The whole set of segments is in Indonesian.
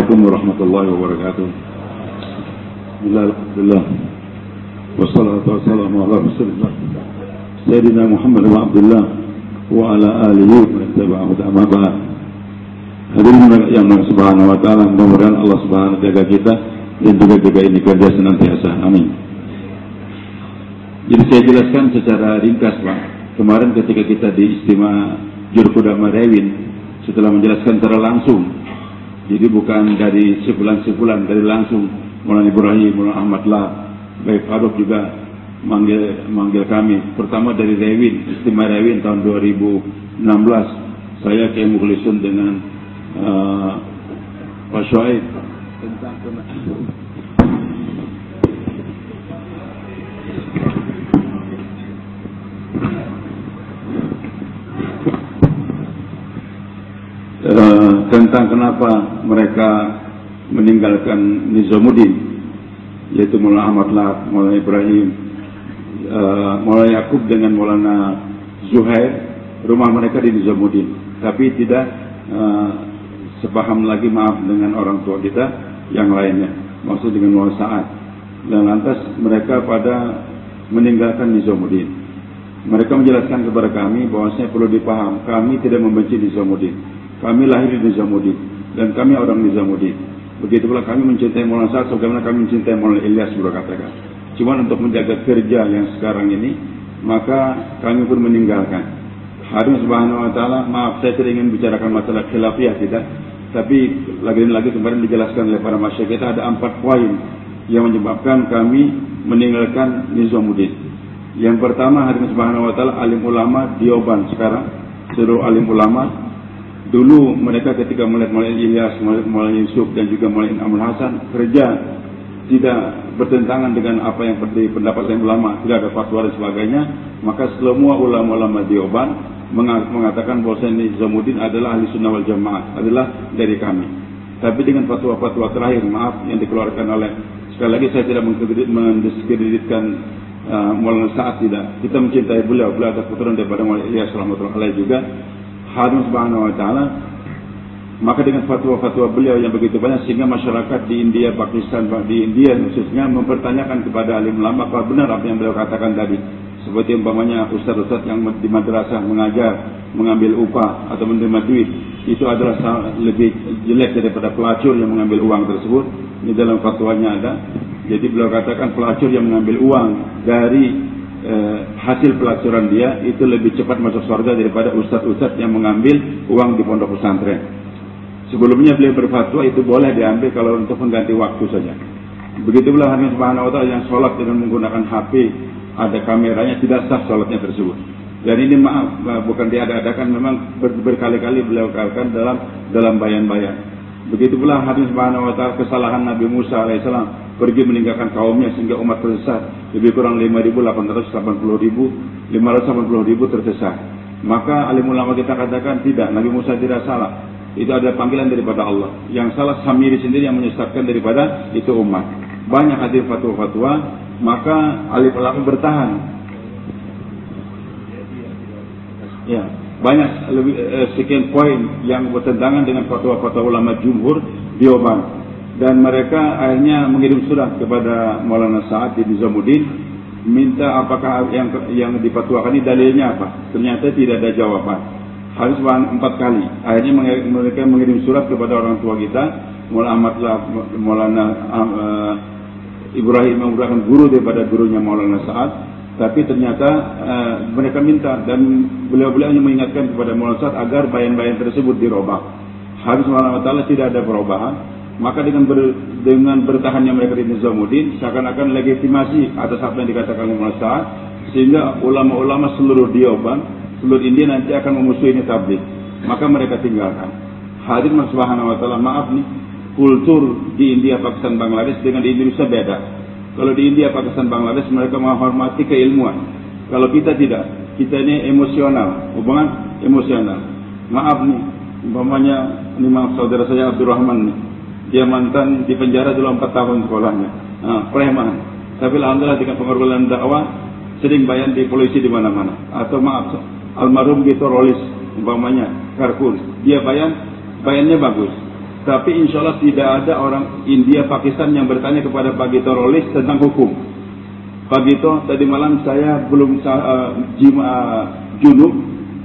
Assalamualaikum warahmatullahi wabarakatuh. Alhamdulillah. Wassalatu wassalamu ala Rasulillah Sayyidina Muhammad wa Abdullah wa ala alihi wa ittaba'ahu amma ba'd. Hadirin yang subhanahu wa ta'ala, mudah-mudahan Allah subhanahu wa ta'ala jaga kita dan juga jaga ini kerja senantiasa. Amin. Jadi saya jelaskan secara ringkas, Pak. Kemarin ketika kita di Istimewa Jurkudama Rewin, setelah menjelaskan secara langsung, jadi bukan dari sebulan-sebulan, dari langsung Maulana Ibrahim, Maulana Ahmad Lah, Baik Farouk juga manggil kami. Pertama dari Rewin, Istimewa Rewin tahun 2016, saya Kiai Mukhlisun dengan Pak Shuaib tentang tentang kenapa mereka meninggalkan Nizamuddin, yaitu Maulana Ahmad Lah, Maulana Ibrahim, Maulana Yakub dengan Maulana Zuhair, rumah mereka di Nizamuddin, tapi tidak sepaham lagi, maaf, dengan orang tua kita yang lainnya, maksud dengan Maulana Sa'ad. Dan lantas mereka pada meninggalkan Nizamuddin. Mereka menjelaskan kepada kami bahwasanya perlu dipaham, kami tidak membenci Nizamuddin. Kami lahir di Nizamuddin dan kami orang Nizamuddin. Begitu pula kami mencintai Maulana Sa'ad sebagaimana kami mencintai Maulana Ilyas, beliau katakan. Cuma untuk menjaga kerja yang sekarang ini, maka kami pun meninggalkan. Hadirin subhanahu wa ta'ala, maaf saya tidak ingin bicarakan masalah khilafiyah tidak, tapi lagi-lagi kemarin dijelaskan oleh para masyayikh kita ada 4 poin yang menyebabkan kami meninggalkan Nizamuddin. Yang pertama, hadirin subhanahu wa ta'ala, alim ulama Dioban sekarang, seluruh alim ulama. Dulu mereka ketika melihat Maulana Ilyas, Maulana Yusuf dan juga Maulana Amul Hasan kerja tidak bertentangan dengan apa yang seperti pendapat ulama, tidak ada fatwa dan sebagainya, maka semua ulama-ulama Dioban mengatakan bahwa Nizamuddin adalah ahli sunnah wal jamaah, adalah dari kami. Tapi dengan fatwa-fatwa terakhir, maaf, yang dikeluarkan oleh, sekali lagi saya tidak mendiskreditkan Maulana Sa'ad, tidak. Kita mencintai beliau ada keturunan daripada Maulana Ilyas rahmatullahi alaihi juga. Hadirin subhanahu wa ta'ala, maka dengan fatwa-fatwa beliau yang begitu banyak sehingga masyarakat di India, Pakistan, di India khususnya mempertanyakan kepada alim ulama apa benar apa yang beliau katakan tadi. Seperti umpamanya ustaz-ustaz yang di madrasah mengajar, mengambil upah atau menerima duit, itu adalah lebih jelek daripada pelacur yang mengambil uang tersebut. Ini dalam fatwanya ada. Jadi beliau katakan pelacur yang mengambil uang dari hasil pelacuran dia itu lebih cepat masuk surga daripada ustadz-ustadz yang mengambil uang di pondok pesantren. Sebelumnya beliau berfatwa itu boleh diambil kalau untuk mengganti waktu saja. Begitu pula hadirin subhanahu wa ta'ala yang sholat dengan menggunakan HP, ada kameranya, tidak sah sholatnya tersebut. Dan ini maaf, bukan diada-adakan, memang berkali-kali beliau katakan dalam bayan-bayan. Begitu pula hadirin subhanahu wa ta'ala kesalahan Nabi Musa alaihissalam pergi meninggalkan kaumnya sehingga umat tersesat lebih kurang 580.000 tersesat. Maka alim ulama kita katakan tidak, Nabi Musa tidak salah. Itu ada panggilan daripada Allah. Yang salah Samiri sendiri yang menyesatkan daripada itu umat. Banyak hadir fatwa-fatwa, maka alim ulama bertahan. Ya, banyak sekian poin yang bertentangan dengan fatwa-fatwa ulama jumhur Dioban. Dan mereka akhirnya mengirim surat kepada Maulana Sa'ad di Nizamuddin, minta apakah yang dipatwakan ini dalilnya apa. Ternyata tidak ada jawaban. Harus 4 kali. Akhirnya mereka mengirim surat kepada orang tua kita, Maulana Ahmad Lah, Maulana Ibrahim, yang merupakan guru daripada gurunya Maulana Sa'ad. Tapi ternyata mereka minta, dan beliau-beliau hanya mengingatkan kepada Maulana Sa'ad agar bayan-bayan tersebut dirubah. Harus Subhanahu wa ta'ala tidak ada perubahan. Maka dengan bertahannya mereka di Nizamuddin seakan-akan legitimasi atas apa yang dikatakan oleh Maulana Sa'ad, sehingga ulama-ulama seluruh Dioban, seluruh India nanti akan memusuhi ini tabligh. Maka mereka tinggalkan. Hadirin subhanahu wa ta'ala, maaf nih, kultur di India, Pakistan, Bangladesh dengan di Indonesia beda. Kalau di India, Pakistan, Bangladesh mereka menghormati keilmuan. Kalau kita tidak, kita ini emosional, hubungan emosional. Maaf nih, umpamanya ini maaf saudara saya Abdurrahman nih, dia mantan di penjara dulu 4 tahun sekolahnya, preman. Tapi alhamdulillah dengan pengorbanan dakwah sering bayan di polisi di mana-mana. Atau maaf, almarhum teroris umpamanya Karkun, dia bayannya bagus. Tapi insya Allah tidak ada orang India, Pakistan yang bertanya kepada Pak Gito Rolis tentang hukum. Pak Gito, tadi malam saya belum junub,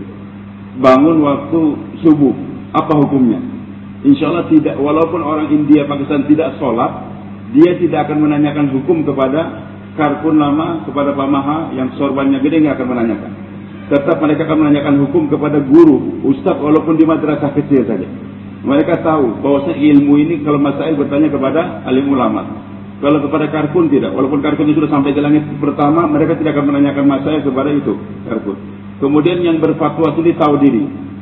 bangun waktu subuh, apa hukumnya? Insya Allah tidak, walaupun orang India, Pakistan tidak sholat, dia tidak akan menanyakan hukum kepada Karkun lama, kepada Pak Maha yang sorbannya gede, nggak akan menanyakan. Tetap mereka akan menanyakan hukum kepada guru, ustaz, walaupun di madrasah kecil saja. Mereka tahu bahwa ilmu ini kalau masail bertanya kepada alim ulama. Kalau kepada Karkun tidak, walaupun Karkun sudah sampai ke langit pertama, mereka tidak akan menanyakan masail kepada itu Karkun. Kemudian yang berfatwa itu tahu diri.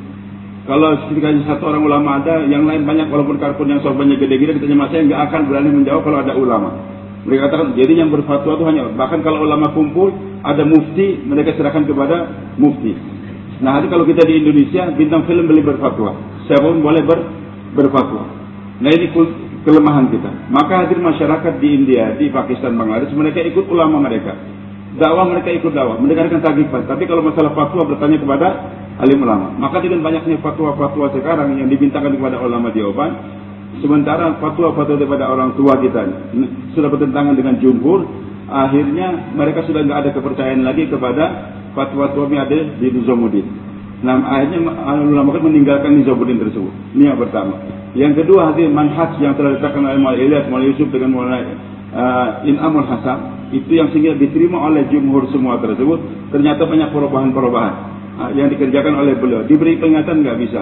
Kalau ketika satu orang ulama ada, yang lain banyak, walaupun Karkun yang sorbannya gede-gede, ditanya masail nggak akan berani menjawab kalau ada ulama. Mereka katakan, jadi yang berfatwa itu hanya, bahkan kalau ulama kumpul, ada mufti, mereka serahkan kepada mufti. Nah, hari kalau kita di Indonesia, bintang film boleh berfatwa, siapapun boleh berfatwa. Nah, ini kelemahan kita. Maka hadir masyarakat di India, di Pakistan, Bangladesh, mereka ikut ulama mereka. Dakwah mereka ikut dakwah, mereka akan tagihkan. Tapi kalau masalah fatwa bertanya kepada alim ulama. Maka dengan banyaknya fatwa-fatwa sekarang yang dimintakan kepada ulama di Oban, sementara fatwa-fatwa daripada orang tua kita sudah bertentangan dengan jumhur, akhirnya mereka sudah nggak ada kepercayaan lagi kepada fatwa-fatwa yang ada di Nizamuddin. Nah, akhirnya ulama meninggalkan Nizamuddin tersebut. Ini yang pertama. Yang kedua, hadir manhaj yang telah ditetapkan oleh Maulana Ilyas, Maulana Yusuf dengan Maulana In'amul Hasan, itu yang sehingga diterima oleh jumhur semua tersebut. Ternyata banyak perubahan-perubahan yang dikerjakan oleh beliau. Diberi peringatan nggak bisa.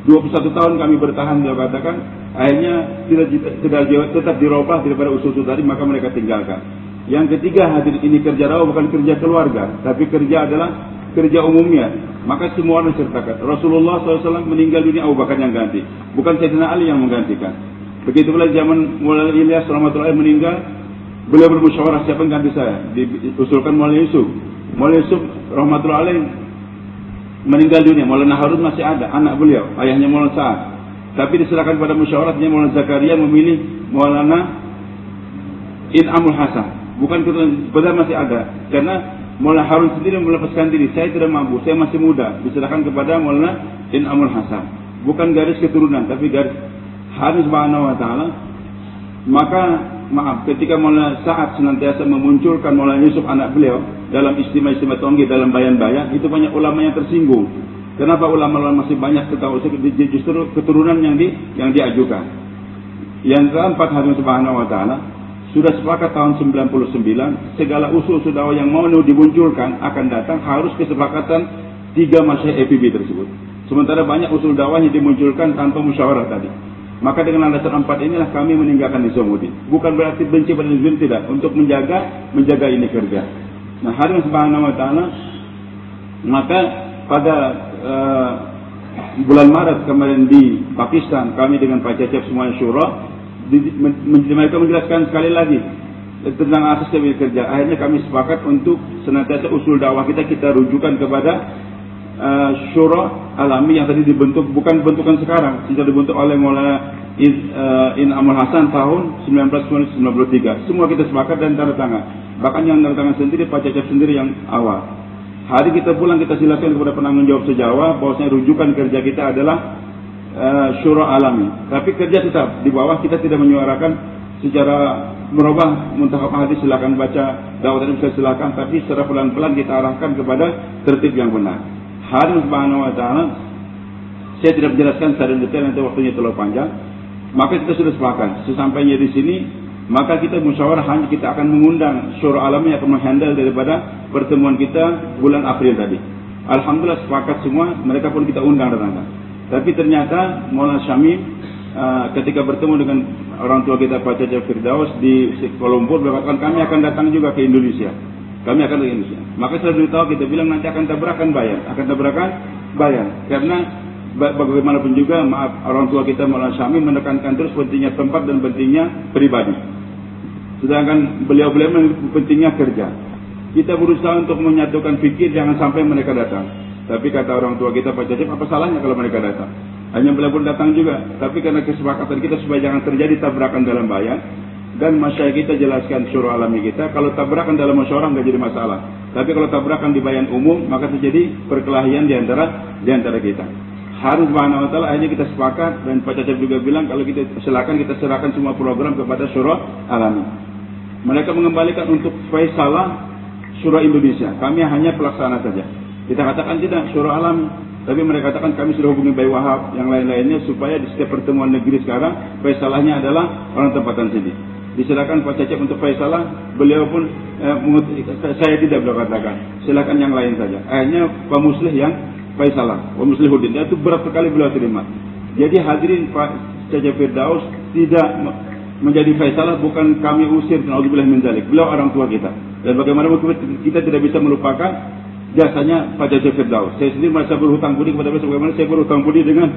21 tahun kami bertahan, beliau katakan, akhirnya tidak tetap dirubah daripada usul-usul tadi, maka mereka tinggalkan. Yang ketiga, hadir ini kerja dakwah bukan kerja keluarga, tapi kerja adalah kerja umumnya. Maka semua orang disertakan. Rasulullah SAW meninggal dunia, Abu Bakar yang ganti, bukan Sayyidina Ali yang menggantikan. Begitu pula zaman Maulana Ilyas rahmatullahi meninggal, beliau bermusyawarah siapa yang ganti saya, diusulkan Maulana Yusuf. Maulana Yusuf rahmatullahi meninggal dunia, Maulana Harun masih ada, anak beliau, ayahnya Maulana Sa'ad. Tapi diserahkan pada musyawarahnya Maulana Zakaria memilih Maulana In'amul Hasan. Bukan benar masih ada, karena Maulana Harun sendiri melepaskan diri, saya tidak mampu, saya masih muda, diserahkan kepada Maulana In'amul Hasan. Bukan garis keturunan, tapi garis Haris Subhanahu wa Ta'ala. Maka maaf, ketika Maulana Sa'ad senantiasa memunculkan Maulana Yusuf anak beliau dalam istimewa tonggi, dalam bayan-bayan, itu banyak ulama yang tersinggung. Kenapa ulama-ulama masih banyak ketahui justru keturunan yang diajukan. Yang keempat, Haris Subhanahu wa Ta'ala sudah sepakat tahun 99, segala usul-usul dakwah yang mau dimunculkan akan datang harus kesepakatan 3 masyayikh EPB tersebut. Sementara banyak usul dakwah yang dimunculkan tanpa musyawarah tadi. Maka dengan landasan 4 inilah kami meninggalkan Nizamuddin. Bukan berarti benci pada Nizamuddin, tidak. Untuk menjaga ini kerja. Nah, Haris Subhanahu wa Ta'ala, maka pada bulan Maret kemarin di Pakistan, kami dengan Pak Cecep semuanya syura, mereka menjelaskan sekali lagi tentang asas dari kerja. Akhirnya kami sepakat untuk senantiasa usul dakwah kita rujukan kepada syura alami yang tadi dibentuk, bukan bentukan sekarang, sudah dibentuk oleh Maulana In'amul Hasan tahun 1993. Semua kita sepakat dan tanda tangan. Bahkan yang tanda tangan sendiri Pak Cecep sendiri yang awal. Hari kita pulang kita silakan kepada penanggung jawab sejawat bahwasanya rujukan kerja kita adalah syura alami. Tapi kerja tetap di bawah, kita tidak menyuarakan secara merubah muntakhab hadis, silakan baca dakwah tadi bisa silakan, tapi secara pelan-pelan kita arahkan kepada tertib yang benar. Haris Subhanahu wa Ta'ala, saya tidak menjelaskan secara detail, nanti waktunya terlalu panjang. Maka kita sudah sepakat, sesampainya di sini, maka kita musyawarah hanya kita akan mengundang syura alami yang akan menghandle daripada pertemuan kita bulan April tadi. Alhamdulillah sepakat semua, mereka pun kita undang datang. Tapi ternyata Maulana Syamim ketika bertemu dengan orang tua kita Pak Cecep Firdaus di Kuala Lumpur berkata kami akan datang juga ke Indonesia. Kami akan ke Indonesia. Maka setelah beritahu kita bilang nanti akan tabrakan bayar. Karena bagaimanapun juga maaf orang tua kita Maulana Syamim menekankan terus pentingnya tempat dan pentingnya pribadi. Sedangkan beliau-beliau pentingnya kerja. Kita berusaha untuk menyatukan fikir jangan sampai mereka datang. Tapi kata orang tua kita Pak Cecep, apa salahnya kalau mereka datang? Hanya beliau pun datang juga. Tapi karena kesepakatan kita supaya jangan terjadi tabrakan dalam bayan, dan masyayikh kita jelaskan syura alami kita, kalau tabrakan dalam musyawarah nggak jadi masalah. Tapi kalau tabrakan di bayan umum, maka terjadi perkelahian di antara kita. Hari Subhanahu wa taala akhirnya kita sepakat, dan Pak Cacep juga bilang kalau kita serahkan semua program kepada Syura Alami. Mereka mengembalikan untuk Faisalah Syura Indonesia. Kami hanya pelaksana saja. Kita katakan tidak Syura Alami, tapi mereka katakan kami sudah hubungi Bayi Wahab yang lain-lainnya supaya di setiap pertemuan negeri sekarang Faisalahnya adalah orang tempatan sini. Diserahkan Pak Cacep untuk Faisalah, beliau pun saya tidak beliau katakan. Silakan yang lain saja. Akhirnya Pak Muslih yang Faisalah, Pak Muslihuddin, itu berat sekali beliau terima. Jadi hadirin Pak Cacep Firdaus tidak menjadi Faisalah, bukan kami usir, naudzubillah min dzalik. Beliau orang tua kita. Dan bagaimanapun kita tidak bisa melupakan jasanya Pak Cacep Firdaus. Saya sendiri merasa berhutang budi kepada beliau sebagaimana saya berhutang budi dengan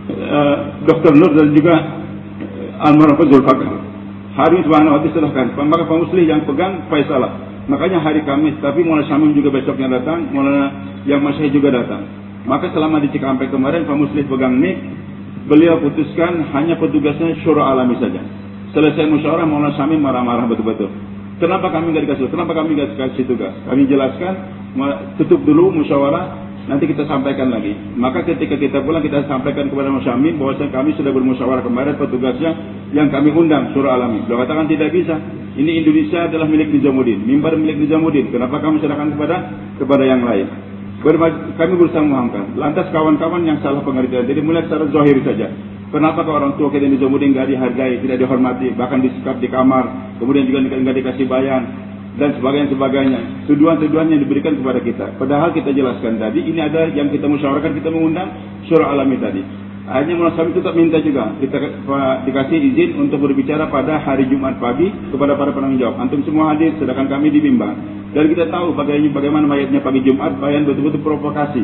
Dr. Nur dan juga almarhum Pak Zulfakar. Hari Subhanahu wa taala silahkan. Maka Pak Muslih yang pegang Faisalah. Makanya hari Kamis, tapi Maulana Syamim juga besoknya datang, Maulana yang Masyayikh juga datang. Maka selama di Cikampek kemarin Pak Muslih pegang mic, beliau putuskan hanya petugasnya Syura Alami saja. Selesai musyawarah Maulana Syamim marah-marah betul-betul. Kenapa kami nggak dikasih? Kenapa kami nggak dikasih tugas? Kami jelaskan, tutup dulu musyawarah, nanti kita sampaikan lagi. Maka ketika kita pulang kita sampaikan kepada Maulana Syamim bahwasanya kami sudah bermusyawarah kemarin petugasnya yang kami undang Syura Alami. Beliau katakan tidak bisa. Ini Indonesia adalah milik Nizamuddin, mimbar milik Nizamuddin. Kenapa kami serahkan kepada yang lain? Kami berusaha memahamkan. Lantas kawan-kawan yang salah pengertian, jadi mulai secara zahir saja. Kenapa ke orang tua kita Nizamuddin nggak dihargai, tidak dihormati, bahkan disekap di kamar, kemudian juga nggak dikasih bayan dan sebagainya. Tuduhan-tuduhan yang diberikan kepada kita. Padahal kita jelaskan tadi, ini ada yang kita musyawarahkan, kita mengundang Syura Alami tadi. Akhirnya Maulana Syamim tetap minta juga kita dikasih izin untuk berbicara pada hari Jumat pagi kepada para penanggung jawab. Antum semua hadir, sedangkan kami di bimbang. Dan kita tahu bagaimana mayatnya pagi Jumat, bayan betul-betul provokasi.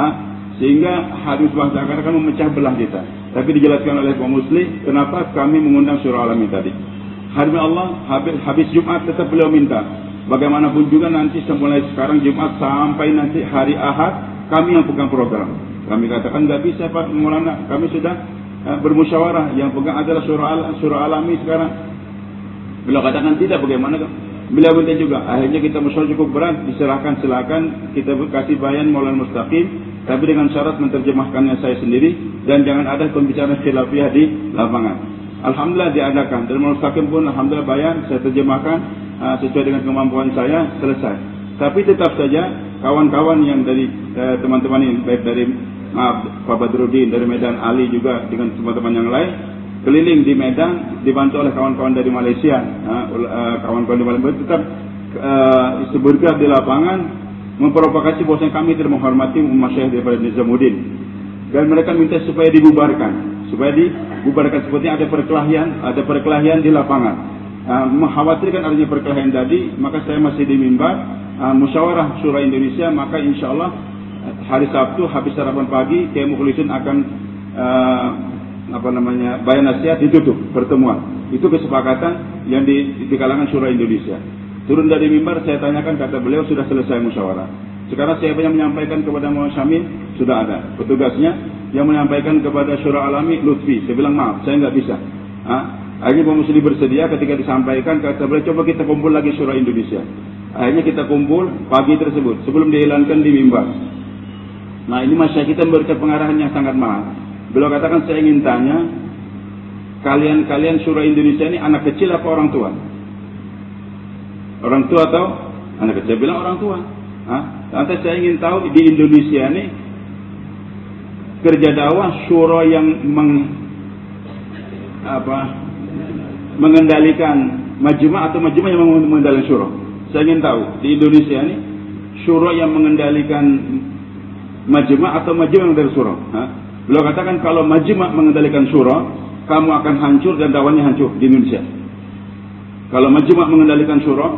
Sehingga hadis bangsa akan memecah belah kita. Tapi dijelaskan oleh Pak Muslih, kenapa kami mengundang Syura Alami tadi. Hari Allah, habis Jumat tetap beliau minta. Bagaimanapun juga nanti mulai sekarang Jumat sampai nanti hari Ahad, kami yang pegang program. Kami katakan nggak bisa Pak Maulana, kami sudah bermusyawarah, yang pegang adalah Syura Alami sekarang. Beliau katakan tidak, bagaimana? Beliau minta juga. Akhirnya kita musyawarah cukup berat, diserahkan, silakan kita kasih bayan Maulana Mustaqim, tapi dengan syarat menterjemahkannya saya sendiri dan jangan ada pembicaraan khilafiyah di lapangan. Alhamdulillah diadakan, dan Maulana Mustaqim pun alhamdulillah bayan saya terjemahkan sesuai dengan kemampuan saya, selesai. Tapi tetap saja kawan-kawan yang dari teman-teman ini, baik dari Pak Badruddin dari Medan, Ali juga dengan teman-teman yang lain keliling di Medan, dibantu oleh kawan-kawan dari Malaysia, kawan-kawan di Malaysia tetap bergerak di lapangan memprovokasi bahwasanya kami tidak menghormati Masyayikh daripada Nizamuddin, dan mereka minta supaya dibubarkan seperti ada perkelahian di lapangan. Mengkhawatirkan adanya perkelahian tadi, maka saya masih di mimbar musyawarah Syura Indonesia, maka insya Allah hari Sabtu habis sarapan pagi Kiai Mukhlisin akan bayan nasihat ditutup pertemuan. Itu kesepakatan yang di kalangan Syura Indonesia. Turun dari mimbar saya tanyakan, kata beliau sudah selesai musyawarah. Sekarang siapa yang menyampaikan kepada Maulana Syamim? Sudah ada petugasnya. Yang menyampaikan kepada Syura Alami Lutfi. Saya bilang maaf, saya nggak bisa. Akhirnya Pak Musli bersedia, ketika disampaikan kata beliau coba kita kumpul lagi Syura Indonesia. Akhirnya kita kumpul pagi tersebut sebelum dielankan di mimbar. Nah ini masyarakat kita memberikan pengarahan yang sangat mahal. Beliau katakan saya ingin tanya, kalian Syura Indonesia ini anak kecil apa orang tua? Orang tua atau anak kecil? Bilang orang tua. Lantas saya ingin tahu di Indonesia ini kerja dakwah syura yang mengendalikan majma' atau majma' yang mengendalikan syura. Saya ingin tahu di Indonesia ini syura yang mengendalikan majma' atau majma' yang dari syura. Beliau katakan kalau majma' mengendalikan syura, kamu akan hancur dan dakwahnya hancur di Indonesia. Kalau majma' mengendalikan syura,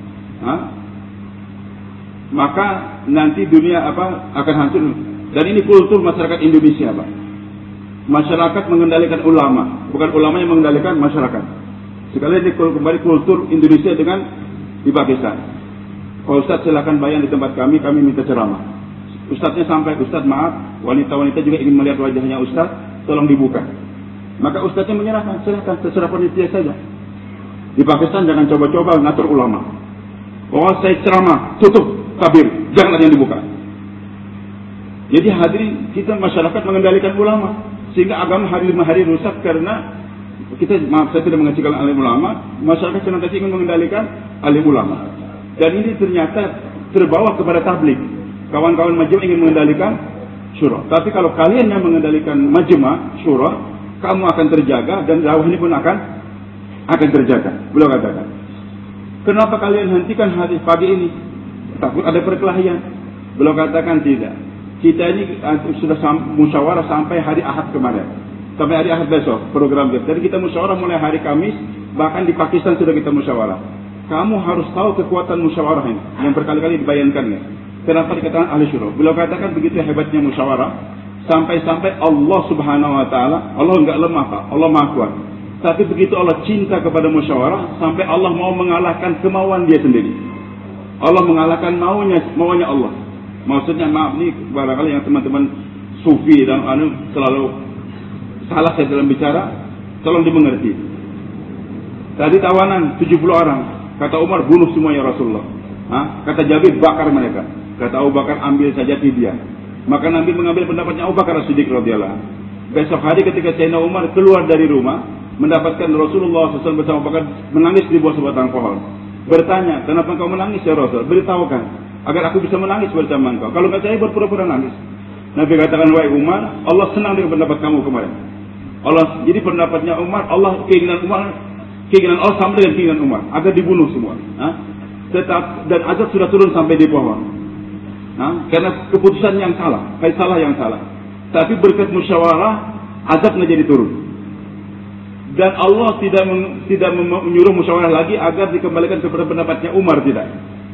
maka nanti dunia akan hancur. Dan ini kultur masyarakat Indonesia, Pak. Masyarakat mengendalikan ulama, bukan ulama yang mengendalikan masyarakat. Sekali ini kembali kultur Indonesia dengan di Pakistan. Pak Ustadz silakan bayan di tempat kami minta ceramah. Ustadznya sampai, Ustadz maaf, wanita-wanita juga ingin melihat wajahnya Ustadz, tolong dibuka. Maka Ustadznya menyerahkan, silakan terserah panitia saja. Di Pakistan jangan coba-coba ngatur ulama. Bahwa saya ceramah, tutup tabir, jangan ada yang dibuka. Jadi hadirin, kita masyarakat mengendalikan ulama, sehingga agama hari demi hari rusak karena kita, maaf saya tidak mengecilkan alim ulama, masyarakat senantiasa ingin mengendalikan alim ulama. Dan ini ternyata terbawa kepada tablik. Kawan-kawan majma' ingin mengendalikan syura. Tapi kalau kalian yang mengendalikan majma' syura, kamu akan terjaga dan dakwah ini pun akan terjaga. Beliau katakan, kenapa kalian hentikan hadis pagi ini? Takut ada perkelahian. Beliau katakan tidak. Kita ini sudah musyawarah sampai hari Ahad kemarin. Sampai hari Ahad besok program kita. Jadi kita musyawarah mulai hari Kamis, bahkan di Pakistan sudah kita musyawarah. Kamu harus tahu kekuatan musyawarah ini yang berkali-kali dibayangkan ya. Kenapa dikatakan ahli syura? Beliau katakan begitu hebatnya musyawarah sampai-sampai Allah Subhanahu wa taala, Allah enggak lemah Pak, Allah Maha Kuat. Tapi begitu Allah cinta kepada musyawarah sampai Allah mau mengalahkan kemauan dia sendiri. Allah mengalahkan maunya Allah. Maksudnya maaf nih barangkali yang teman-teman sufi dan selalu salah saya dalam bicara, tolong dimengerti. Tadi tawanan 70 orang, kata Umar bunuh semua ya Rasulullah. Kata Jabir bakar mereka. Kata Abu Bakar ambil saja fidyah. Maka Nabi mengambil pendapatnya Abu Bakar As-Siddiq radhiyallahu anhu. Besok hari ketika Sayyidina Umar keluar dari rumah, mendapatkan Rasulullah SAW bersama Abu Bakar menangis di bawah sebatang pohon. Bertanya, kenapa engkau menangis ya Rasul? Beritahukan agar aku bisa menangis bersama engkau. Kalau enggak saya berpura-pura nangis. Nabi katakan, wahai Umar, Allah senang dengan pendapat kamu kemarin. Allah, jadi pendapatnya Umar, keinginan Allah sama dengan keinginan Umar, agar dibunuh semua. Dan azab sudah turun sampai di pohon. Karena keputusan yang salah, faisalah yang salah. Tapi berkat musyawarah, azabnya jadi turun. Dan Allah tidak menyuruh musyawarah lagi agar dikembalikan kepada pendapatnya Umar, tidak.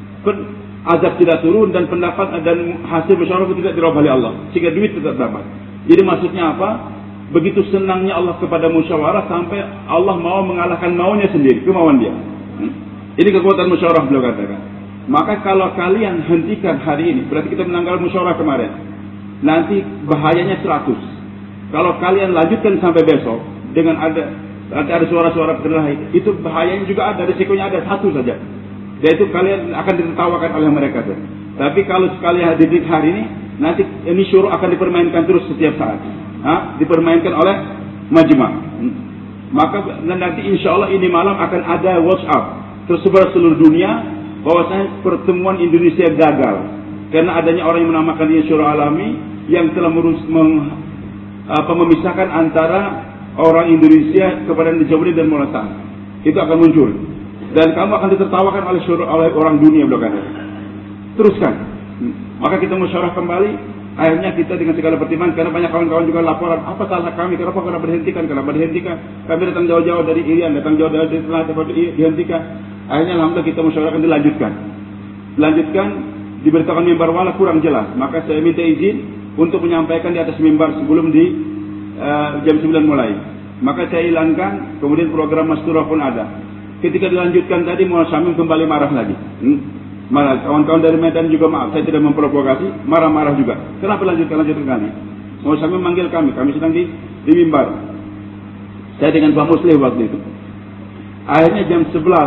Azab tidak turun dan pendapat dan hasil musyawarah tidak dirubah oleh Allah, sehingga duit tetap dapat. Jadi maksudnya apa? Begitu senangnya Allah kepada musyawarah sampai Allah mau mengalahkan maunya sendiri, kemauan dia. Ini kekuatan musyawarah beliau katakan. Maka kalau kalian hentikan hari ini, berarti kita menanggal musyawarah kemarin. Nanti bahayanya 100. Kalau kalian lanjutkan sampai besok dengan nanti ada suara-suara perkelahian, itu bahayanya juga ada, risikonya ada 1 saja. Yaitu kalian akan ditertawakan oleh mereka. Tapi kalau sekali hadir hari ini, nanti ini syuruh akan dipermainkan terus setiap saat. Dipermainkan oleh majma'. Maka nanti insya Allah ini malam akan ada WhatsApp tersebar seluruh dunia bahwasanya pertemuan Indonesia gagal karena adanya orang yang menamakan dia syuruh alami yang telah memisahkan antara orang Indonesia kepada Nizamuddin dan Maulana. Itu akan muncul. Dan kamu akan ditertawakan oleh orang dunia belakang. Teruskan. Maka kita musyawarah kembali. Akhirnya kita dengan segala pertimbangan, karena banyak kawan-kawan juga laporan, apa salah kami, kenapa dihentikan. Kami datang jauh-jauh dari Irian, datang jauh dari dihentikan. Akhirnya alhamdulillah kita musyawarahkan dilanjutkan, diberitakan mimbar wala kurang jelas. Maka saya minta izin untuk menyampaikan di atas mimbar sebelum di jam 9 mulai. Maka saya hilangkan, kemudian program Masturah pun ada. Ketika dilanjutkan tadi, Maulana Syamim kembali marah lagi. Marah. Kawan-kawan dari Medan juga maaf, saya tidak memprovokasi, marah-marah juga. Kenapa lanjutkan kali? Maulana Syamim manggil kami sedang di mimbar. Saya dengan Pak Muslih waktu itu. Akhirnya jam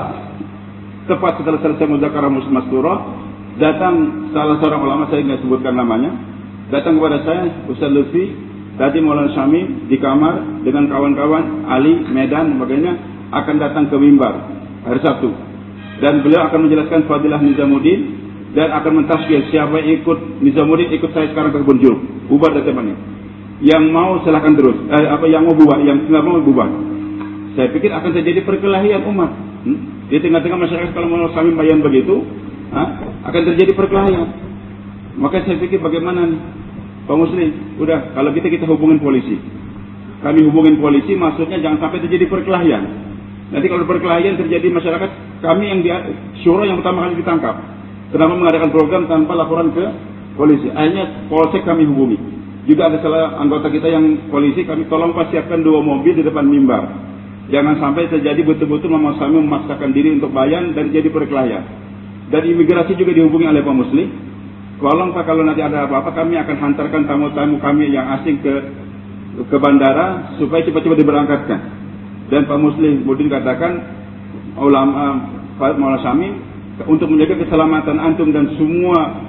11, tepat setelah selesai muzakarah Masturah, datang salah seorang ulama, saya tidak sebutkan namanya, datang kepada saya, Ustaz Lutfi, tadi Maulana Syamim di kamar dengan kawan-kawan Ali, Medan, sebagainya, akan datang ke mimbar hari Sabtu dan beliau akan menjelaskan fadilah Nizamuddin dan akan mentasbih siapa yang ikut Nizamuddin ikut saya sekarang ke kebun jeruk, bubar dari temannya. Yang mau silakan terus, yang mau bubar, yang tidak mau bubar. Saya pikir akan terjadi perkelahian umat. Di tengah-tengah masyarakat kalau mau Syamim bayan begitu, akan terjadi perkelahian. Maka saya pikir bagaimana nih, Pak Muslim, udah kalau kita hubungin polisi. Kami hubungin polisi, maksudnya jangan sampai terjadi perkelahian. Nanti kalau perkelahian terjadi masyarakat, kami yang syura yang pertama kali ditangkap. Kenapa mengadakan program tanpa laporan ke polisi? Akhirnya polsek kami hubungi. Juga ada salah anggota kita yang polisi, kami tolong siapkan 2 mobil di depan mimbar. Jangan sampai terjadi betul-betul Muhammad Syamim memaksakan diri untuk bayan dan jadi perkelahian. Dan imigrasi juga dihubungi oleh Pak Muslim. Tolong Pak, kalau nanti ada apa-apa kami akan hantarkan tamu-tamu kami yang asing ke bandara supaya cepat-cepat diberangkatkan. Dan Pak Muslim kemudian katakan ulama Maulana Syamim untuk menjaga keselamatan antum dan semua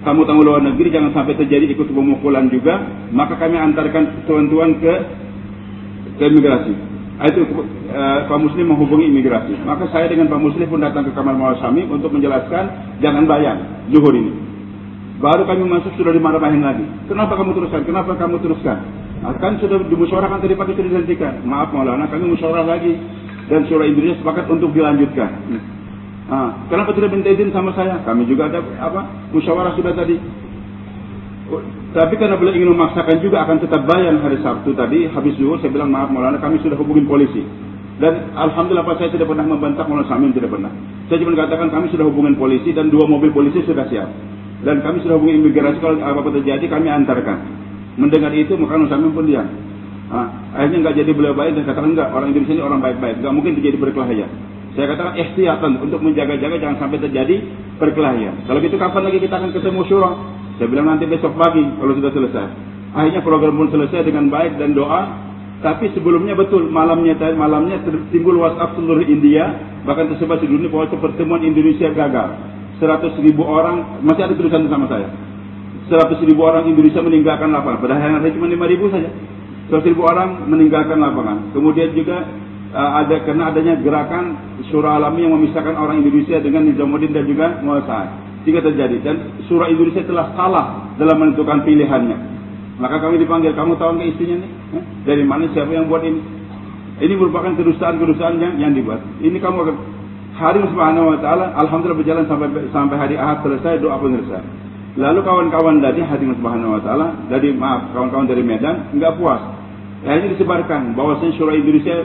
tamu-tamu luar negeri jangan sampai terjadi ikut pemukulan juga, maka kami antarkan tuan-tuan ke imigrasi. Itu Pak Muslim menghubungi imigrasi. Maka saya dengan Pak Muslim pun datang ke kamar Maulana Syamim untuk menjelaskan jangan bayar zuhur ini. Baru kami masuk sudah dimarah-marahin lagi. Kenapa kamu teruskan? Kenapa kamu teruskan? Kan sudah dimusyawarahkan tadi pagi sudah dihentikan. Maaf Maulana, kami musyawarah lagi dan Syura Indonesia sepakat untuk dilanjutkan. Kenapa tidak minta izin sama saya? Kami juga ada musyawarah sudah tadi. Tapi karena beliau ingin memaksakan juga akan tetap bayar hari Sabtu tadi habis zuhur, saya bilang maaf Maulana, kami sudah hubungin polisi. Dan alhamdulillah saya tidak pernah membantah Maulana Syamim, tidak pernah. Saya cuma katakan kami sudah hubungin polisi dan 2 mobil polisi sudah siap. Dan kami sudah hubungi imigrasi, kalau apa-apa terjadi kami antarkan. Mendengar itu maka Maulana Syamim pun diam. Akhirnya nggak jadi beliau baik dan katakan enggak, orang Indonesia ini orang baik-baik, nggak mungkin terjadi perkelahian. Saya katakan ihtiyatan untuk menjaga-jaga jangan sampai terjadi perkelahian. Kalau gitu kapan lagi kita akan ketemu syura? Saya bilang nanti besok pagi kalau sudah selesai. Akhirnya program pun selesai dengan baik dan doa. Tapi sebelumnya betul malamnya timbul WhatsApp seluruh India, bahkan tersebar di dunia bahwa pertemuan Indonesia gagal. 100.000 orang, masih ada tulisan sama saya. 100.000 orang Indonesia meninggalkan lapangan. Padahal hanya cuma 5.000 saja. 100.000 orang meninggalkan lapangan. Kemudian juga karena adanya gerakan Syura Alami yang memisahkan orang Indonesia dengan Nizamuddin dan juga Muhammad. Jika terjadi dan Syura Indonesia telah salah dalam menentukan pilihannya, maka kami dipanggil. Kamu tahu nggak istrinya nih? Dari mana, siapa yang buat ini? Ini merupakan kedustaan yang dibuat. Ini kamu akan hari Subhanahu Wa Taala. Alhamdulillah berjalan sampai hari Ahad selesai, doa pun selesai. Lalu kawan-kawan dari Hadirin Subhanahu Wa Taala kawan-kawan dari Medan nggak puas. Akhirnya disebarkan bahwasanya Syura Indonesia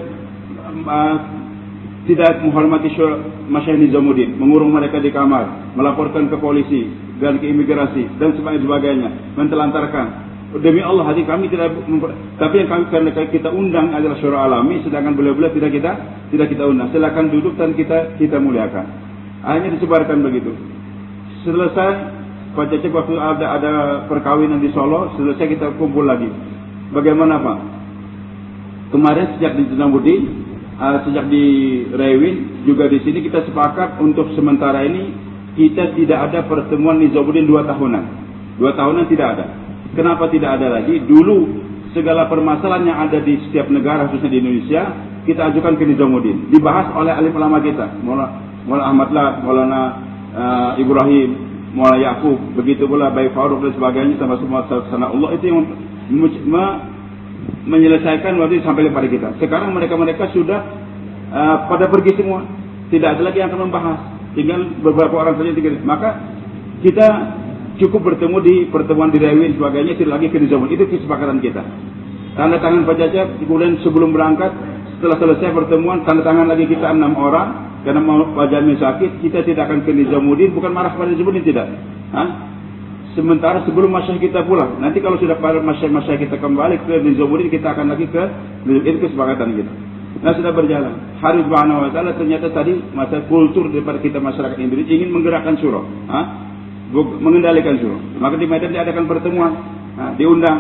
tidak menghormati Masyayikh Nizamuddin, mengurung mereka di kamar, melaporkan ke polisi dan ke imigrasi dan sebagainya, mentelantarkan. Demi Allah hati kami tidak, tapi yang kami karena kita undang adalah Syura Alami, sedangkan beliau-beliau tidak kita undang. Silakan duduk dan kita muliakan. Akhirnya disebarkan begitu. Selesai Pak Cecep waktu ada perkawinan di Solo, selesai kita kumpul lagi. Bagaimana Pak? Kemarin sejak di Nizamuddin, sejak di Rewin, juga di sini kita sepakat untuk sementara ini kita tidak ada pertemuan Nizamuddin 2 tahunan. 2 tahunan tidak ada. Kenapa tidak ada lagi? Dulu segala permasalahan yang ada di setiap negara, khususnya di Indonesia, kita ajukan ke Nizamuddin. Dibahas oleh alim ulama kita, Maulana Ahmad Lat, Maulana Ibrahim, Maulana Yaqub, begitu pula Bayi Farouk dan sebagainya, sama semua Sana'ullah itu yang menyelesaikan waktu itu sampai kepada kita. Sekarang mereka sudah pada pergi semua, tidak ada lagi yang akan membahas, tinggal beberapa orang saja. Maka kita cukup bertemu di pertemuan di Rewin sebagainya, tidak lagi ke Nizamuddin. Itu kesepakatan kita. Tanda tangan Pak Cecep, kemudian sebelum berangkat, setelah selesai pertemuan, tanda tangan lagi kita 6 orang, karena mau Pak Jamil sakit, kita tidak akan ke Nizamuddin, bukan marah pada Nizamuddin, tidak. Sementara sebelum masyayikh kita pulang, nanti kalau sudah pada masyayikh kita kembali ke Nizamuddin, kita akan lagi ke Nizamuddin, kesepakatan kita. Nah sudah berjalan. Hari Subhanahu Wa Taala ternyata tadi masa kultur daripada kita masyarakat Indonesia ingin menggerakkan syura, mengendalikan syura. Maka di Medan diadakan pertemuan, diundang.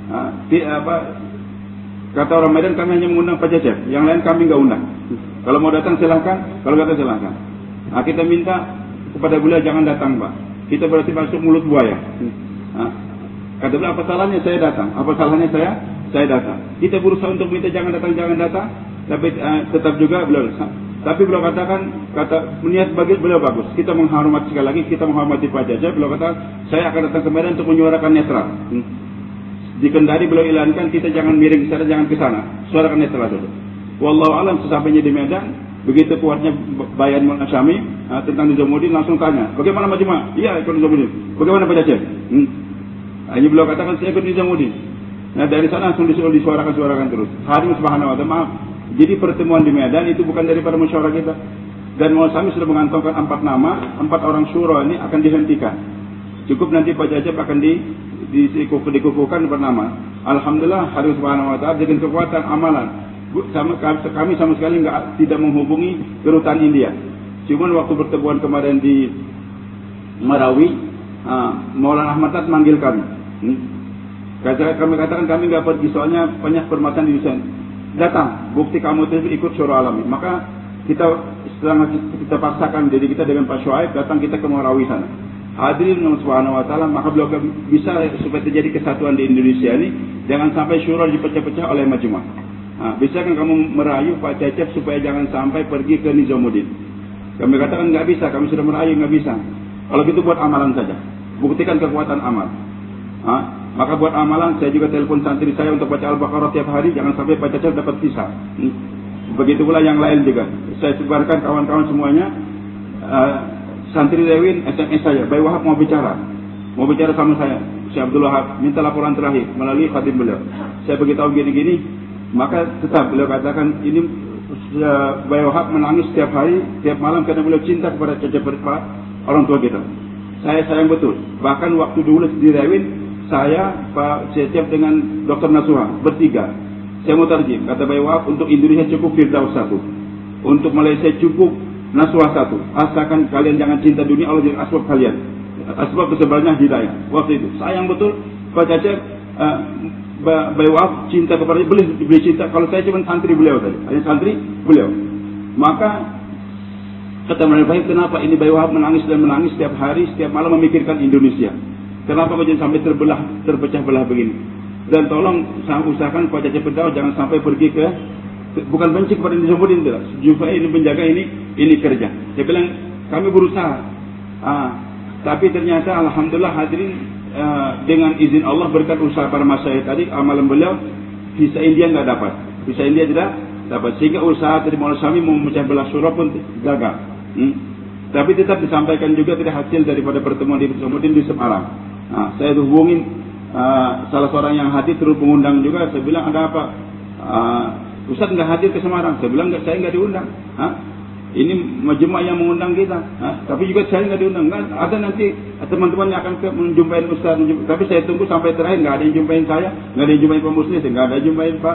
Kata orang Medan, kami hanya mengundang Pak Cecep, yang lain kami nggak undang. Kalau mau datang silahkan, kalau nggak datang silahkan. Kita minta kepada beliau jangan datang Pak. Kita berarti masuk mulut buaya. Kata beliau, apa salahnya saya datang? Apa salahnya saya datang? Kita berusaha untuk minta jangan datang. Tapi tetap juga beliau. Tapi beliau katakan, niat bagi beliau bagus. Kita menghormati sekali lagi, kita menghormati Pak Cecep. Beliau kata, saya akan datang ke Medan untuk menyuarakan netral. Di Kendari beliau ilankan, kita jangan miring ke sana, jangan ke sana. Suarakan netral saja. Wallahu alam, sesampainya di Medan, begitu keluarnya bayan Maulana Syamim tentang Nizamuddin, langsung tanya, bagaimana Majma'? Iya, ikut Nizamuddin. Bagaimana Pak Cecep? Hanya beliau katakan, saya ikut Nizamuddin. Nah dari sana langsung disuarakan terus. Hari Subhanahu Wa Taala, maaf. Jadi pertemuan di Medan itu bukan daripada musyawarah kita. Dan Maulana Syamim sudah mengantongkan 4 nama, 4 orang syura ini akan dihentikan. Cukup nanti Pak Cecep akan dikukuhkan bernama. Alhamdulillah hari Subhanahu Wa Taala dengan kekuatan amalan. Kami sama sekali tidak menghubungi kedutaan India. Cuman waktu pertemuan kemarin di Marawi, Maulana Ahmad Tat manggil kami. Kami katakan kami nggak pergi soalnya banyak permasalahan di Indonesia. Datang, bukti kamu itu ikut Syura Alami. Maka kita paksakan diri kita dengan Pak Shuaib, datang kita ke Marawi sana. hadirin Allah Subhanahu wa taala, maka beliau bisa supaya terjadi kesatuan di Indonesia ini, jangan sampai syura dipecah-pecah oleh majma'. Bisa kan kamu merayu Pak Cecep supaya jangan sampai pergi ke Nizamuddin? Kami katakan nggak bisa, kami sudah merayu nggak bisa. Kalau gitu buat amalan saja, buktikan kekuatan amal. Maka buat amalan, saya juga telepon santri saya untuk baca Al-Baqarah tiap hari, jangan sampai Pak Cecep dapat visa. Begitu pula yang lain juga. Saya sebarkan kawan-kawan semuanya, santri Lewin SMS saya, Bayi Wahab mau bicara sama saya, Syekh Abdul Wahab minta laporan terakhir melalui khatib beliau. Saya beritahu gini-gini, maka tetap beliau katakan ini Bayi Wahab menangis setiap hari, setiap malam karena beliau cinta kepada Cecep Pak, orang tua kita. Saya sayang betul. Bahkan waktu dulu di Lewin, saya, Pak Cecep dengan Dr. Nasuha bertiga. Saya mau tarjim, kata Bayi Wahab, untuk Indonesia cukup Firdaus 1, untuk Malaysia cukup Nasuha 1. Asalkan kalian jangan cinta dunia, Allah jadi asbab kalian. Asbab kesebarannya hidayah. Waktu itu sayang betul Pak Cecep, Bayi Wahab cinta kepada dia, beli cinta. Kalau saya cuma santri beliau tadi, hanya santri beliau. Maka kata mereka, baik, kenapa ini Bayi Wahab menangis dan menangis setiap hari, setiap malam memikirkan Indonesia? Kenapa kau sampai terpecah belah begini? Dan tolong usahakan Pak Cecep Firdaus jangan sampai pergi ke, bukan benci kepada Nizamuddin, tidak. Supaya ini menjaga ini kerja. Saya bilang kami berusaha. Tapi ternyata alhamdulillah hadirin, dengan izin Allah berkat usaha para masyayikh tadi, amalan beliau visa India nggak dapat. Visa India tidak dapat. Sehingga usaha dari Maulana Syami mau memecah belah surah pun gagal. Tapi tetap disampaikan juga tidak hasil daripada pertemuan di Nizamuddin di Semarang. Saya hubungin salah seorang yang hadir, terus pengundang juga. Saya bilang ada apa? Ustaz nggak hadir ke Semarang. Saya bilang saya nggak diundang. Ini majma' yang mengundang kita. Tapi juga saya nggak diundang. Ada nanti teman-teman yang akan menjumpai Ustaz. Tapi saya tunggu sampai terakhir, nggak ada yang jumpain saya, nggak ada yang jumpain Pak Muslim, nggak ada yang jumpain Pak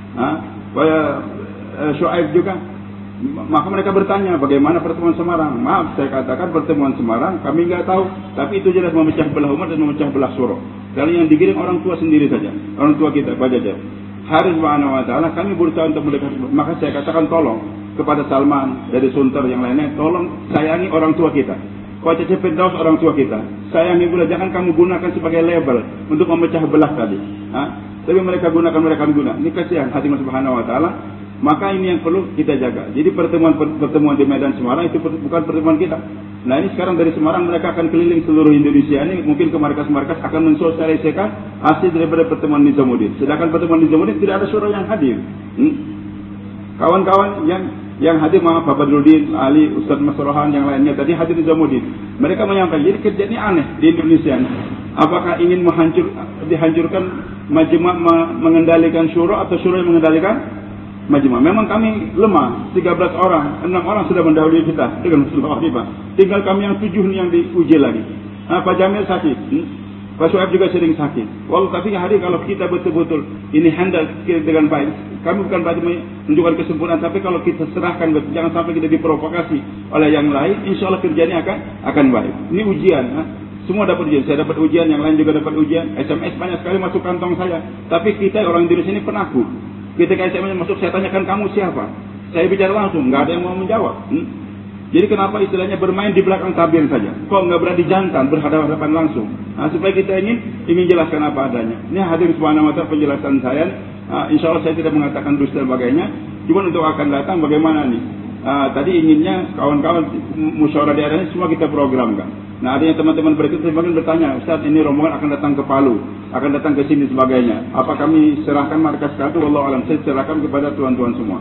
Shu'aib juga. Maka mereka bertanya bagaimana pertemuan Semarang. Maaf, saya katakan pertemuan Semarang kami nggak tahu, tapi itu jelas memecah belah umat dan memecah belah surah. Kali yang digiring orang tua sendiri saja, orang tua kita Pak Jajah. Hari Subhanahu wa taala kami berusaha untuk mendekat. Maka saya katakan tolong kepada Salman dari Sunter yang lainnya, tolong sayangi orang tua kita. Pak Cecep Firdaus orang tua kita, sayangi pula, jangan kamu gunakan sebagai label untuk memecah belah tadi. Tapi mereka guna. Ini kasihan hati Allah Subhanahu wa taala. Maka ini yang perlu kita jaga. Jadi pertemuan di Medan Semarang itu bukan pertemuan kita. Nah ini sekarang dari Semarang mereka akan keliling seluruh Indonesia ini, mungkin ke markas-markas akan mensosialisasikan hasil daripada pertemuan Nizamuddin. Sedangkan pertemuan Nizamuddin tidak ada surah yang hadir. Kawan-kawan yang hadir, Bapak Badruddin, Ali, Ustaz Masrohan, yang lainnya tadi hadir Nizamuddin. Mereka menyampaikan, jadi kerja ini aneh di Indonesia. Apakah ingin dihancurkan majma' mengendalikan syura atau syura yang mengendalikan majma'? Memang kami lemah, 13 orang, 6 orang sudah mendahului kita dengan Rasulullah Pak. Tinggal kami yang 7 yang diuji lagi. Pak Jamil sakit, Pak Shu'aib juga sering sakit. Tapi hari kalau kita betul-betul ini handle dengan baik, kami bukan berarti menunjukkan kesempurnaan, tapi kalau kita serahkan, jangan sampai kita diprovokasi oleh yang lain, insya Allah kerjanya akan baik. Ini ujian. Semua dapat ujian, saya dapat ujian, yang lain juga dapat ujian. SMS banyak sekali masuk kantong saya. Tapi kita orang Indonesia ini penakut. Ketika SMS masuk, saya tanyakan kamu siapa? Saya bicara langsung, nggak ada yang mau menjawab. Jadi kenapa istilahnya bermain di belakang tabir saja? Kok nggak berani jantan berhadapan langsung? Supaya kita ingin jelaskan apa adanya. Ini hadir Subhanahu wa taala penjelasan saya. Insya Allah saya tidak mengatakan dusta dan sebagainya. Cuma untuk akan datang bagaimana nih? Tadi inginnya kawan-kawan musyawarah daerahnya semua kita programkan. Nah, adanya teman-teman berikut semakin bertanya, Ustaz, ini rombongan akan datang ke Palu, akan datang ke sini sebagainya. Apa kami serahkan markas kartu? Wallahu alam, saya serahkan kepada tuan-tuan semua.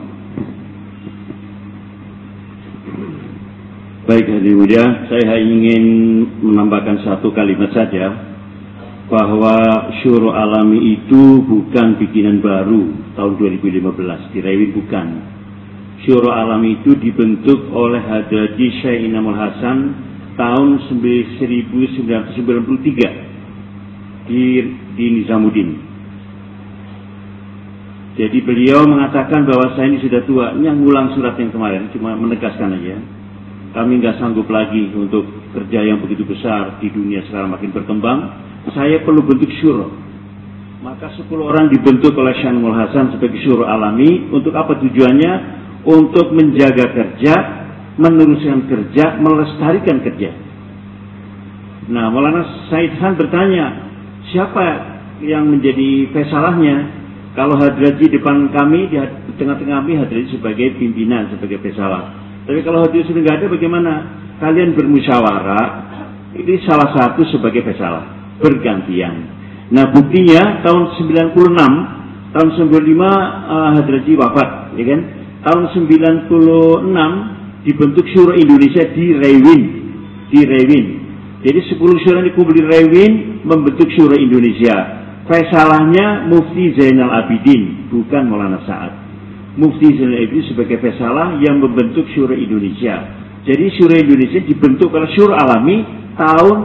Baik, hadirin mulia, saya ingin menambahkan satu kalimat saja, bahwa syuro alami itu bukan bikinan baru tahun 2015, di Rewin bukan. Syuro alami itu dibentuk oleh Hadrati Syekh Inamul Hasan tahun 1993 di Nizamuddin. Jadi beliau mengatakan bahwa saya ini sudah tua. Ini yang ngulang surat yang kemarin, cuma menegaskan aja. Kami nggak sanggup lagi untuk kerja yang begitu besar di dunia sekarang makin berkembang. Saya perlu bentuk syuro. Maka 10 orang dibentuk oleh Syekh Inamul Hasan sebagai syuro alami. Untuk apa tujuannya? Untuk menjaga kerja, meneruskan kerja, melestarikan kerja. Nah, Maulana Said Han bertanya, siapa yang menjadi faisalahnya? Kalau Hadraji depan kami, di tengah-tengah kami Hadraji sebagai pimpinan, sebagai faisalah. Tapi kalau Hadraji sudah nggak ada, bagaimana? Kalian bermusyawarah, ini salah satu sebagai faisalah, bergantian. Nah, buktinya tahun 96, tahun 95 Hadraji wafat, ya kan? Tahun 96 dibentuk Syuro Indonesia di Rewin. Jadi 10 syuro yang dikumpul di Rewin membentuk Syuro Indonesia. Faisalahnya Mufti Zainal Abidin, bukan Maulana Sa'ad. Mufti Zainal Abidin sebagai faisalah yang membentuk Syuro Indonesia. Jadi Syuro Indonesia dibentuk oleh Syuro Alami tahun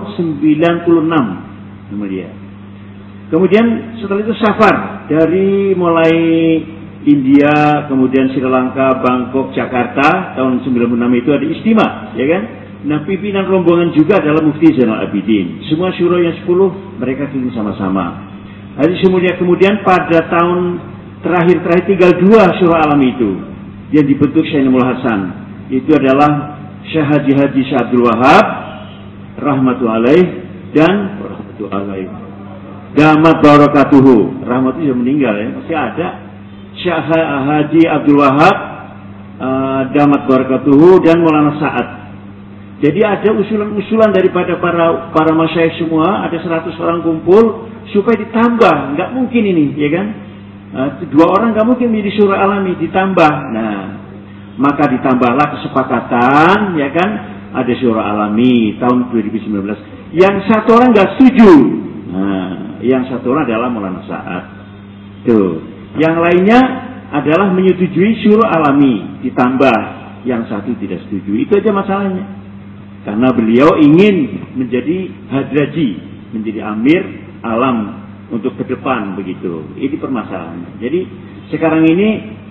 96. Kemudian setelah itu safar dari mulai India, kemudian Sri Lanka, Bangkok, Jakarta. Tahun 96 itu ada istimewa, ya kan? Nah, pimpinan rombongan juga adalah Mufti Zainal Abidin. Semua syuro yang 10 mereka kirim sama-sama. Hari kemudian pada tahun terakhir tinggal 2 syuro alami itu yang dibentuk Syekh Naimul Hasan. Itu adalah Syekh Haji Syekh Abdul Wahab rahmatullahi dan rahmatullahi damat barakatuhu. Rahmat itu sudah meninggal ya, masih ada. Syekh Haji Abdul Wahab damat barakatuhu dan Maulana Sa'ad. Jadi ada usulan-usulan daripada para masyayikh semua, ada 100 orang kumpul supaya ditambah, nggak mungkin ini, ya kan? 2 orang nggak mungkin menjadi syuro alami, ditambah. Nah, maka ditambahlah kesepakatan, ya kan? Ada syuro alami tahun 2019. Yang 1 orang nggak setuju. Nah, yang 1 orang adalah Maulana Sa'ad. Tuh. Yang lainnya adalah menyetujui syuro alami, ditambah. Yang 1 tidak setuju. Itu aja masalahnya. Karena beliau ingin menjadi hadraji, menjadi amir alam untuk ke depan begitu. Ini permasalahannya. Jadi sekarang ini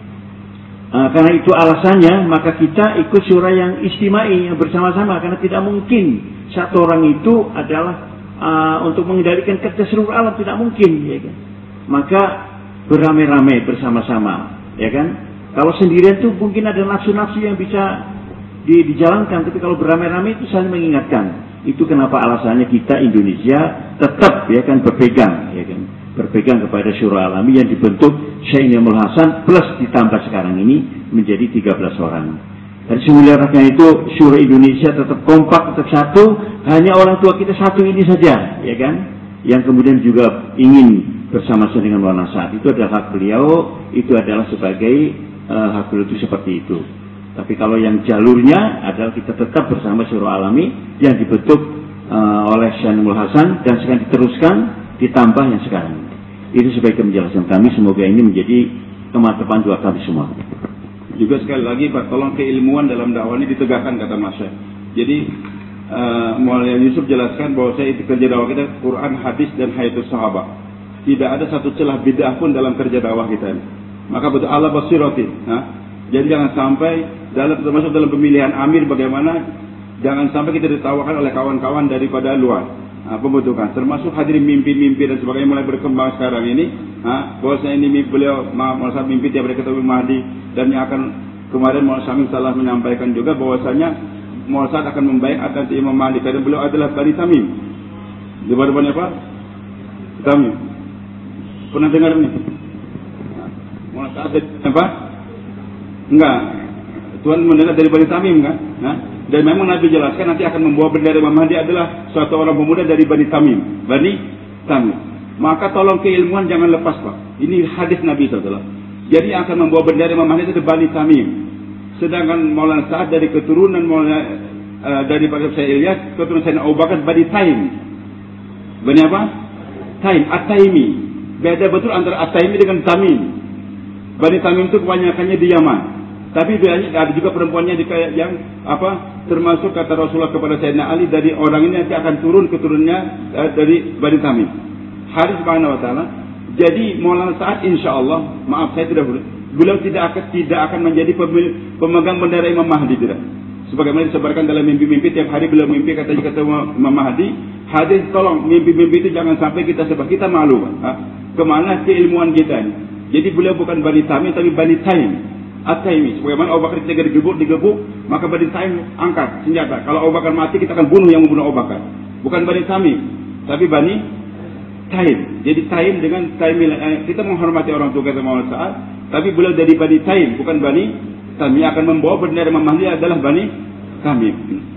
karena itu alasannya, maka kita ikut syuro yang istimai, yang bersama-sama. Karena tidak mungkin 1 orang itu adalah untuk mengendalikan kerja seluruh alam, tidak mungkin, ya kan? Maka beramai-ramai bersama-sama, ya kan? Kalau sendirian itu mungkin ada nafsu-nafsu yang bisa dijalankan, tapi kalau beramai-ramai itu saling mengingatkan. Itu kenapa alasannya kita Indonesia tetap, ya kan, berpegang, ya kan, berpegang kepada syuro alami yang dibentuk Syekh Naimul Hasan plus ditambah sekarang ini menjadi 13 orang. Dari semuliakannya itu syuro Indonesia tetap kompak, tetap satu. Hanya orang tua kita satu ini saja, ya kan, yang kemudian juga ingin bersama-sama dengan Maulana Sa'ad. Itu adalah hak beliau, itu adalah sebagai hak beliau itu seperti itu. Tapi kalau yang jalurnya adalah kita tetap bersama syuro alami yang dibentuk oleh Syekh Naimul Hasan dan sekarang diteruskan ditambah yang sekarang. Itu sebagai penjelasan kami. Semoga ini menjadi kemantapan doa kami semua. Juga sekali lagi Pak, tolong keilmuan dalam dakwah ini ditegakkan, kata Mas Syekh. Jadi Maulana Yusuf jelaskan bahwa saya itu kerja dakwah kita Quran, hadis dan hayatus sahabat. Tidak ada satu celah bid'ah pun dalam kerja dakwah kita ini. Maka betul Allah basirati. Jadi jangan sampai termasuk dalam pemilihan amir bagaimana, jangan sampai kita ditawarkan oleh kawan-kawan daripada luar. Pembentukan termasuk hadirin mimpi-mimpi dan sebagainya mulai berkembang sekarang ini. Bahwasanya ini beliau Maulana mimpi tiap hari ketemu Mahdi, dan yang akan kemarin Maulana Syamil telah menyampaikan juga bahwasanya Maulana akan membaik atas Imam Mahdi karena beliau adalah Bani Tamim. Di depan apa? Tamim. Pernah dengar ini? Maulana ada apa? Enggak. Tuhan mendengar dari Bani Tamim kan? Dan memang Nabi jelaskan nanti akan membawa bendera Imam Mahdi adalah suatu orang pemuda dari Bani Tamim. Bani Tamim. Maka tolong keilmuan jangan lepas Pak. Ini hadis Nabi SAW. Jadi yang akan membawa bendera Imam Mahdi itu Bani Tamim. Sedangkan Maulana Sa'ad dari keturunan daripada Syekh Ilyas, keturunan Sayyidina Abu Bakar Bani Taim. Bani apa? Taim, At-Taimi. Beda betul antara At-Taimi dengan Tamim. Bani Tamim itu kebanyakannya di Yaman. Tapi ada juga perempuannya yang termasuk kata Rasulullah kepada Sayyidina Ali, dari orang ini nanti akan turun keturunannya dari Bani Tamim. Hadis subhanahu wa ta'ala. Jadi Maulana Sa'ad insyaallah, maaf saya tidak boleh, beliau tidak akan menjadi pemegang bendera Imam Mahdi, tidak. Sebagaimana disebarkan dalam mimpi-mimpi, tiap hari beliau mimpi katanya ketemu Imam Mahdi. Hadis tolong mimpi-mimpi itu jangan sampai kita sebab kita malu. Kemana keilmuan kita ini? Jadi beliau bukan Bani Tamim tapi Bani Taim. At-Taimi. Sebagaimana Abu Bakar ketika digebuk, maka Bani Taim angkat senjata. Kalau Abu Bakar mati, kita akan bunuh yang membunuh Abu Bakar. bukan Bani Tamim, tapi Bani Taim. Jadi Taim dengan Taim, kita menghormati orang tua kita Muhammad Sa'ad, tapi beliau dari Bani Taim, bukan Bani Tamim. Yang akan membawa bendera Imam Mahdi adalah Bani Tamim.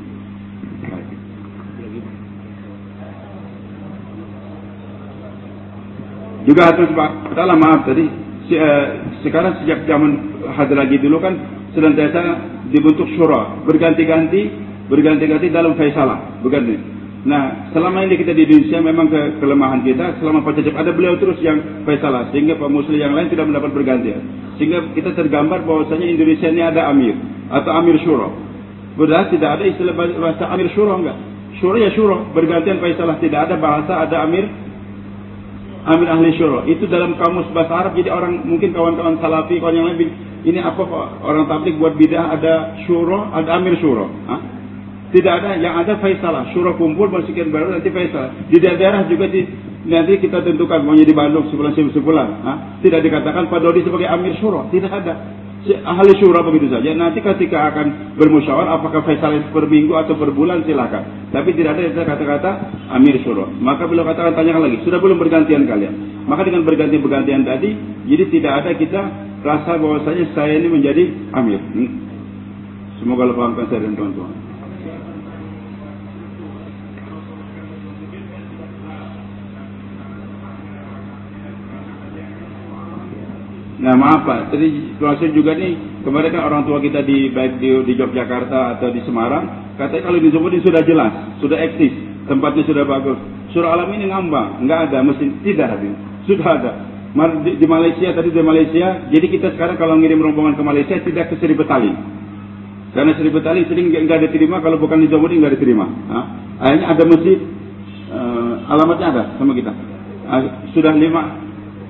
Juga atas Ta'ala, maaf tadi, sekarang sejak zaman Hadar lagi dulu kan senantiasa dibentuk syura, berganti-ganti dalam faisalah, berganti. Nah, selama ini kita di Indonesia memang kelemahan kita, selama Pak Cecep ada beliau terus yang faisalah, sehingga Pak Muslim yang lain tidak mendapat bergantian. Sehingga kita tergambar bahwasanya Indonesia ini ada amir atau amir syura. Padahal tidak ada istilah bahasa amir syura, enggak. Syura ya syura, bergantian faisalah, tidak ada bahasa ada amir ahli syura. Itu dalam kamus bahasa Arab. Jadi orang, mungkin kawan-kawan salafi, kawan yang lain, ini apa orang tabligh buat bidah ada syura, ada amir syura. Tidak ada, yang ada faisalah. Syura kumpul, masukin baru nanti faisalah. Di daerah juga nanti kita tentukan, maunya di Bandung sebulan. Tidak dikatakan Pak Dodi sebagai amir syura, tidak ada. Ahli syura begitu saja. Nanti ketika akan bermusyawarah apakah faisalah per minggu atau per bulan, silakan. Tapi tidak ada kata-kata amir syura. Maka beliau katakan, tanyakan lagi, sudah belum bergantian kalian? Maka dengan berganti-bergantian tadi, jadi tidak ada kita rasa bahwasanya saya ini menjadi amir. Semoga Allah pahamkan saya dan tuan-tuan. Nah, maaf Pak, tadi termasuk juga nih, kemarin kan orang tua kita baik di Yogyakarta atau di Semarang, katanya kalau di Zomodin sudah jelas, sudah eksis, tempatnya sudah bagus. Surah Alam ini ngambang, nggak ada, mesti tidak ada, sudah ada. Di Malaysia, tadi di Malaysia, jadi kita sekarang kalau ngirim rombongan ke Malaysia tidak ke Seri Betali. Karena Seri Betali sering nggak diterima, kalau bukan di Zomodin nggak diterima. Akhirnya ada masjid, alamatnya ada sama kita. Sudah 5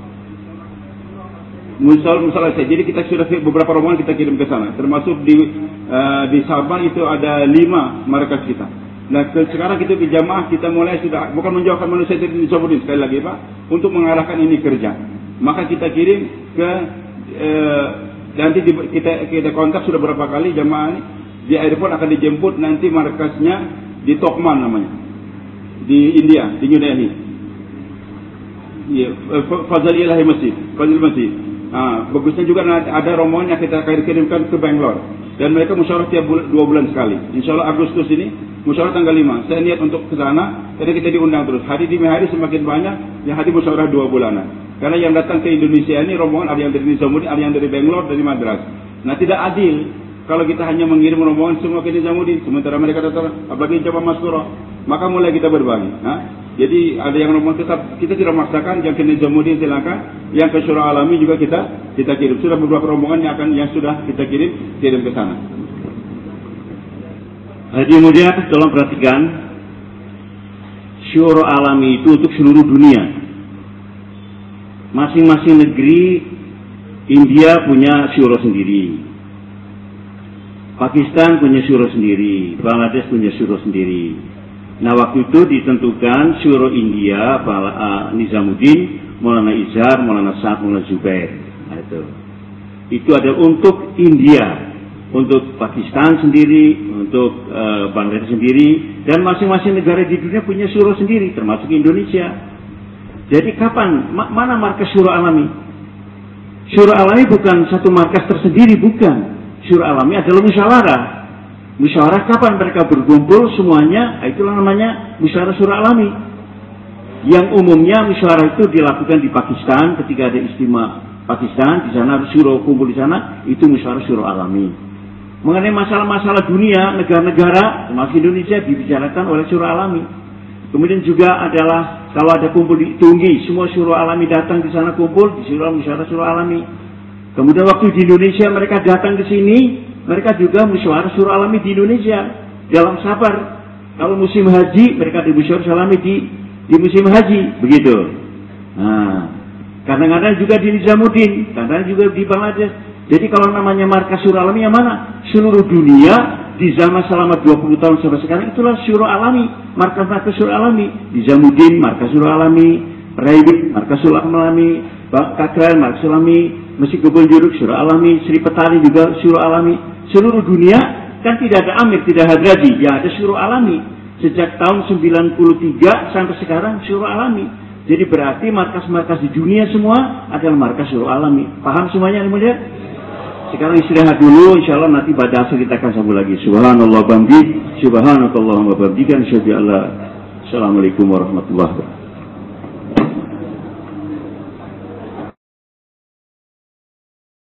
Musal saya. Jadi kita sudah beberapa rombongan kita kirim ke sana. Termasuk di Sabah itu ada 5 markas kita. Nah, sekarang kita di jamaah kita mulai sudah bukan menjauhkan manusia dari Zomodin sekali lagi Pak, untuk mengarahkan ini kerja. Maka kita kirim ke nanti kita kontak sudah berapa kali jamaah ini di airport akan dijemput, nanti markasnya di Tokman namanya. Di India, di New Delhi. Iya, Fazal Ilahi Masjid, Fazil Masjid. Bagusnya juga ada rombongan yang kita akan kirimkan ke Bangalore, dan mereka musyawarah tiap 2 bulan sekali. Insya Allah Agustus ini musyawarah tanggal 5. Saya niat untuk ke sana, jadi kita diundang terus. Hari demi hari semakin banyak yang hadir musyawarah 2 bulanan. Karena yang datang ke Indonesia ini rombongan ada yang dari Nizamuddin, ada yang dari Bangalore, dari Madras. Nah, tidak adil kalau kita hanya mengirim rombongan semua ke Nizamuddin, sementara mereka datang, apalagi Jabal Maskura. Maka mulai kita berbagi. Jadi ada yang rombongan tetap kita tidak memaksakan, yang ke Nizamuddin silakan, yang ke Syura Alami juga kita kirim. Sudah beberapa rombongan yang sudah kita kirim ke sana. Kemudian tolong perhatikan, Syura Alami itu untuk seluruh dunia. Masing-masing negeri, India punya syura sendiri, Pakistan punya syura sendiri, Bangladesh punya syura sendiri. Nah, waktu itu ditentukan syura India, Nizamuddin, Maulana Izhar, Maulana Sa'ad, Maulana Zubair. Nah, itu adalah untuk India, untuk Pakistan sendiri, untuk Bangladesh sendiri, dan masing-masing negara di dunia punya syura sendiri, termasuk Indonesia. Jadi kapan, mana markas Syura Alami? Syura Alami bukan satu markas tersendiri, bukan. Syura Alami adalah musyawarah. Musyawarah kapan mereka berkumpul semuanya, itulah namanya musyawarah Syura Alami. Yang umumnya musyawarah itu dilakukan di Pakistan ketika ada istimewa Pakistan, di sana syura kumpul di sana, itu musyawarah Syura Alami. Mengenai masalah-masalah dunia, negara-negara, termasuk Indonesia, dibicarakan oleh Syura Alami. Kemudian juga adalah kalau ada kumpul di Tunggi, semua Syura Alami datang di sana kumpul di musyawarah Syura Alami. Kemudian waktu di Indonesia mereka datang ke sini, mereka juga musyawarah Syura Alami di Indonesia dalam Safar. Kalau musim haji, mereka di musyawarah Syura Alami di musim haji, begitu. Nah, kadang-kadang juga di Nizamuddin, kadang-kadang juga di Bangladesh. Jadi kalau namanya markas Syura Alami yang mana? Seluruh dunia di zaman selama 20 tahun sampai sekarang itulah Syura Alami, markas-markas Syura Alami. Nizamuddin, markas Syura Alami, Raibin, markas Syura Alami, Kakran, markas Syura Alami, Masjid Kebun Juruk, Syura Alami, Sri Petani juga Syura Alami. Seluruh dunia kan tidak ada amir, tidak hadraji, yang ada Syura Alami. Sejak tahun 93 sampai sekarang syu'ur alami. Jadi berarti markas-markas di dunia semua adalah markas syu'ur alami. Paham semuanya yang mulia? Sekarang istirahat dulu, insyaallah nanti pada asal kita akan sambung lagi. Subhanallah bamdi, subhanakallahumma bamdika, Assalamualaikum warahmatullahi wabarakatuh.